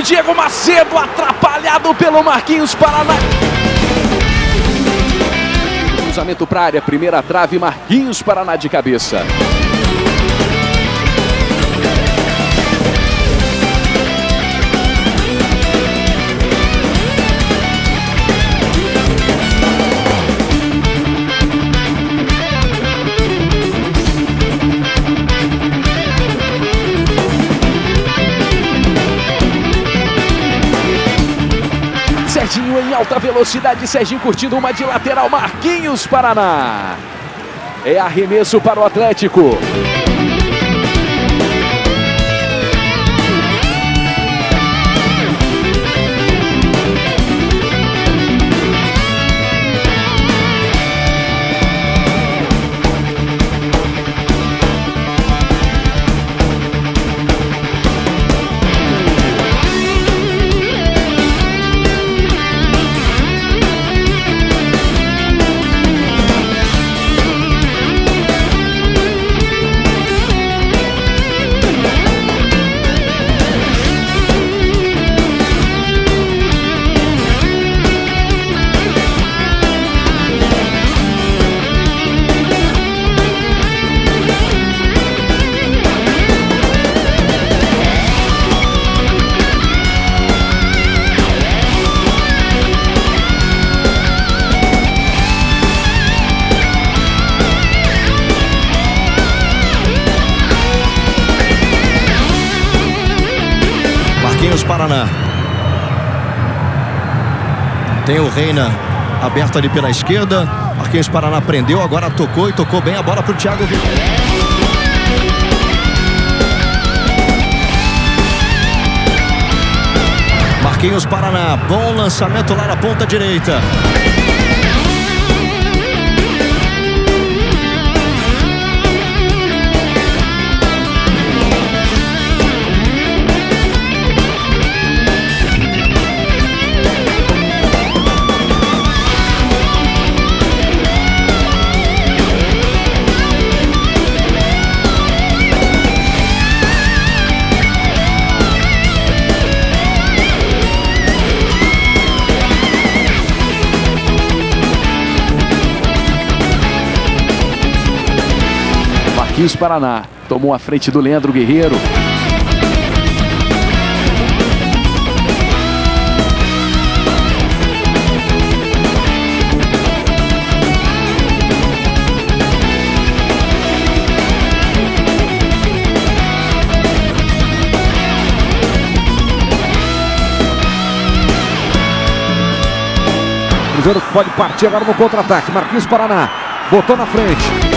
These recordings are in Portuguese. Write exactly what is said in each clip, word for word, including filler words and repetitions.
Diego Macedo, atrapalhado pelo Marquinhos Paraná. Cruzamento para a área, primeira trave, Marquinhos Paraná de cabeça. Serginho em alta velocidade, Serginho curtindo uma de lateral, Marquinhos Paraná. É arremesso para o Atlético. Marquinhos Paraná. Tem o Reina aberto ali pela esquerda. Marquinhos Paraná prendeu, agora tocou e tocou bem a bola para o Thiago. Marquinhos Paraná, bom lançamento lá na ponta direita. Marquinhos Paraná tomou a frente do Leandro Guerreiro. Cruzeiro pode partir agora no contra-ataque. Marquinhos Paraná botou na frente.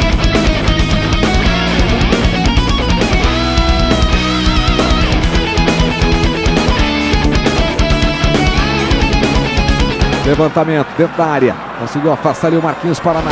Levantamento dentro da área. Conseguiu afastar ali o Marquinhos Paraná.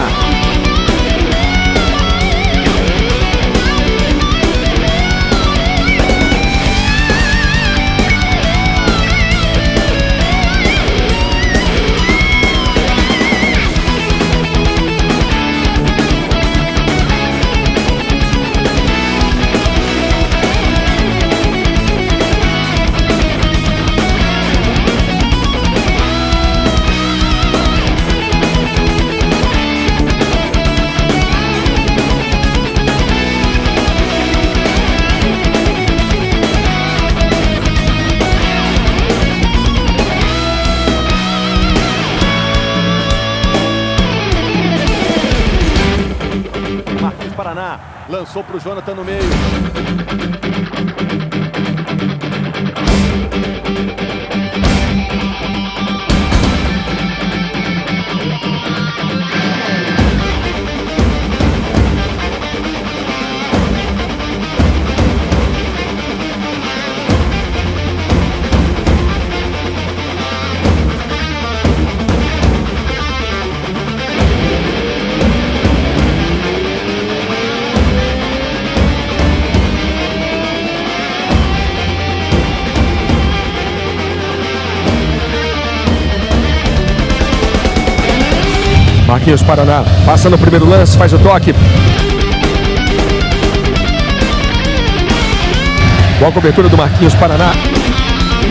Paraná, lançou para o Jonathan no meio. Marquinhos Paraná passa no primeiro lance, faz o toque. Boa cobertura do Marquinhos Paraná.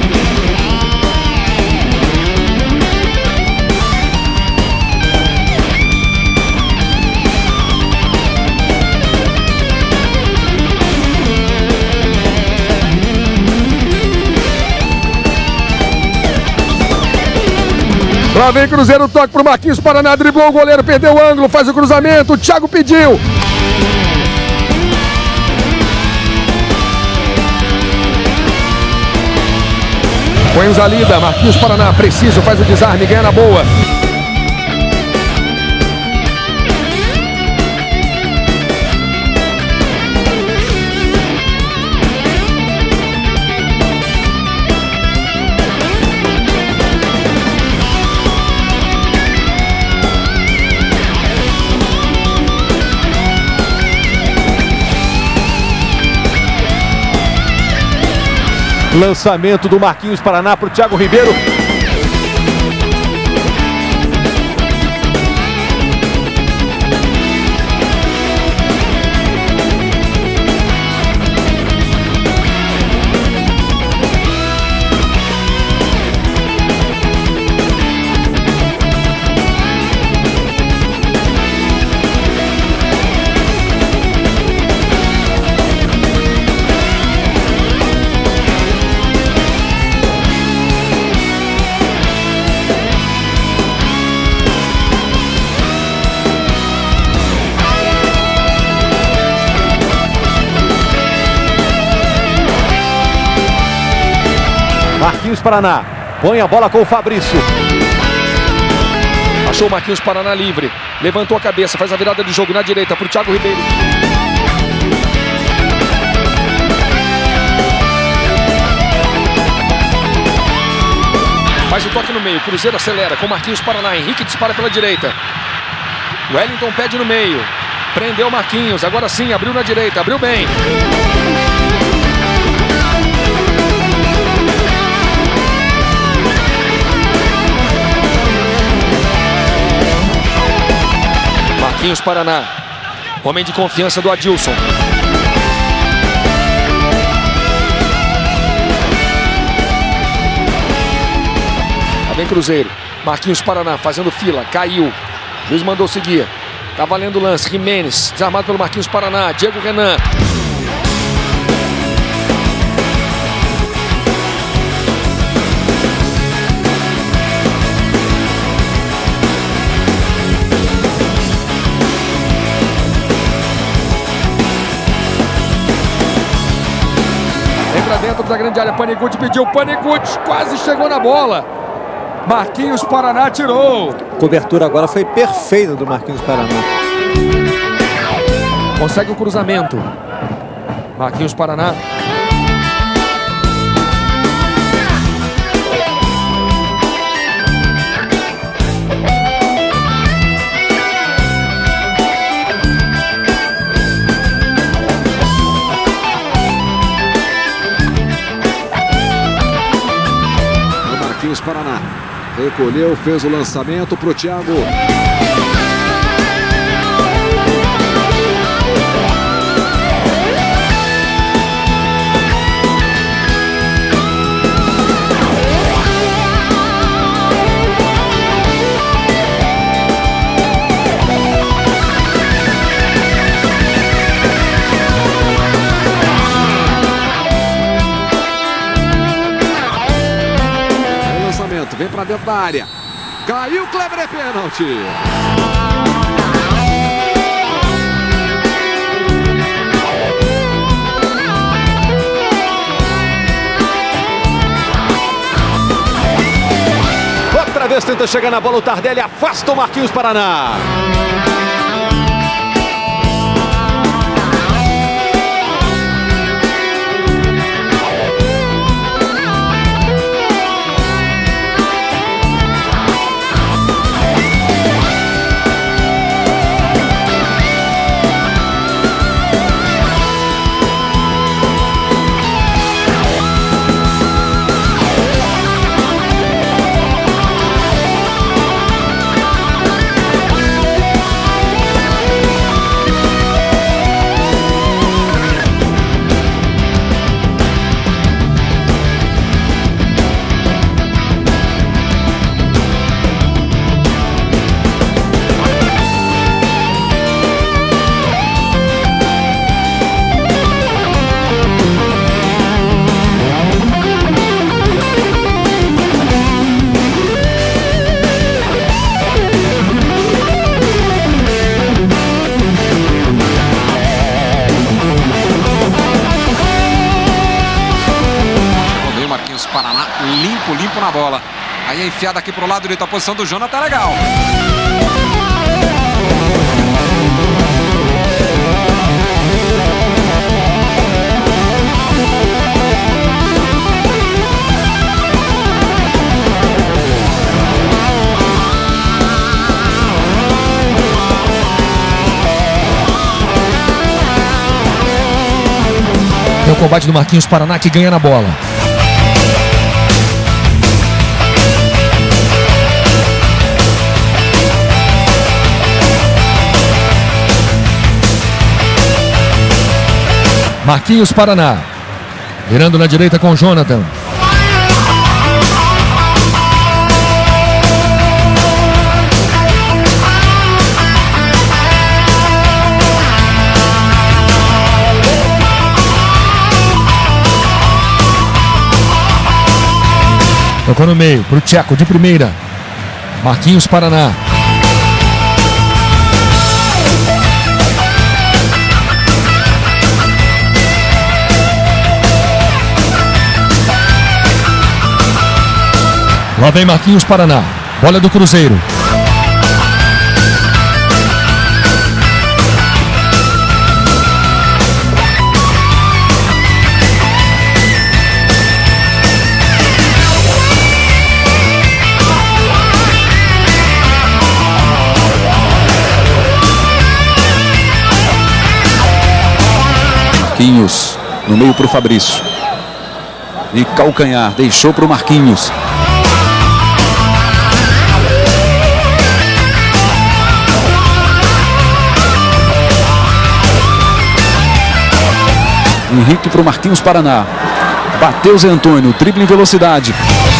Lá vem Cruzeiro, toque pro Marquinhos Paraná, driblou o goleiro, perdeu o ângulo, faz o cruzamento, o Thiago pediu. Põe o Zalida, Marquinhos Paraná, preciso, faz o desarme, ganha na boa. Lançamento do Marquinhos Paraná para o Thiago Ribeiro. Marquinhos Paraná põe a bola com o Fabrício. Achou o Marquinhos Paraná livre. Levantou a cabeça, faz a virada de jogo na direita para o Thiago Ribeiro. Faz o toque no meio, Cruzeiro acelera com Marquinhos Paraná. Henrique dispara pela direita. Wellington pede no meio. Prendeu Marquinhos, agora sim, abriu na direita, abriu bem. Marquinhos Paraná, homem de confiança do Adilson. Lá vem Cruzeiro, Marquinhos Paraná fazendo fila, caiu. O juiz mandou seguir. Tá valendo o lance, Jimenez, desarmado pelo Marquinhos Paraná, Diego Renan. Dentro da grande área, Paniguti pediu, Paniguti quase chegou na bola. Marquinhos Paraná tirou. A cobertura agora foi perfeita do Marquinhos Paraná. Consegue o cruzamento. Marquinhos Paraná. Paraná recolheu, fez o lançamento para o Thiago. Vem para dentro da área. Caiu, Kleber, é pênalti. Outra vez tenta chegar na bola o Tardelli, afasta o Marquinhos Paraná. Aí é enfiada aqui pro lado direito, a posição do Jonathan é legal. É o combate do Marquinhos Paraná que ganha na bola. Marquinhos Paraná. Virando na direita com o Jonathan. Tocou no meio, pro Tcheco de primeira. Marquinhos Paraná. Lá vem Marquinhos Paraná. Bola do Cruzeiro. Marquinhos no meio para o Fabrício. De calcanhar, deixou para o Marquinhos. Henrique para o Marquinhos Paraná. Bateu Zé Antônio, drible em velocidade.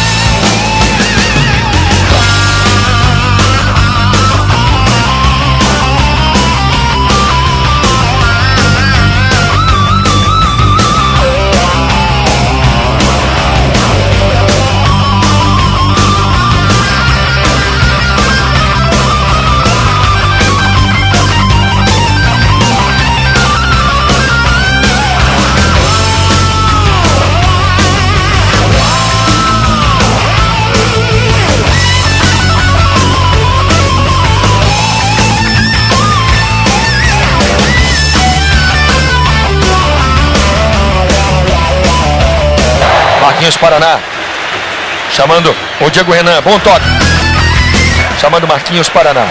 Marquinhos Paraná. Chamando o Diego Renan. Bom toque. Chamando Marquinhos Paraná.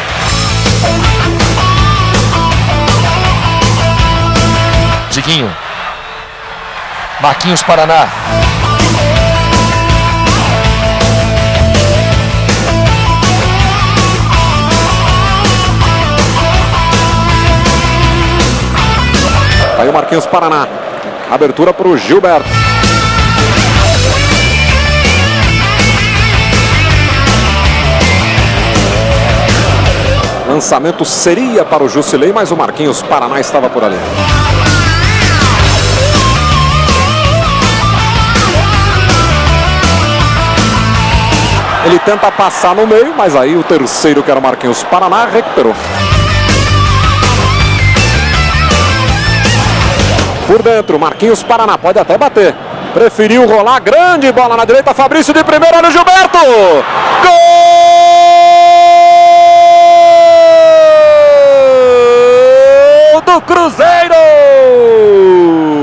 Diguinho. Marquinhos Paraná. Aí o Marquinhos Paraná. Abertura para o Gilberto. Lançamento seria para o Jusilei, mas o Marquinhos Paraná estava por ali. Ele tenta passar no meio, mas aí o terceiro, que era o Marquinhos Paraná, recuperou. Por dentro, Marquinhos Paraná pode até bater. Preferiu rolar, grande bola na direita, Fabrício de primeira, olha o Gilberto! Gol do Cruzeiro!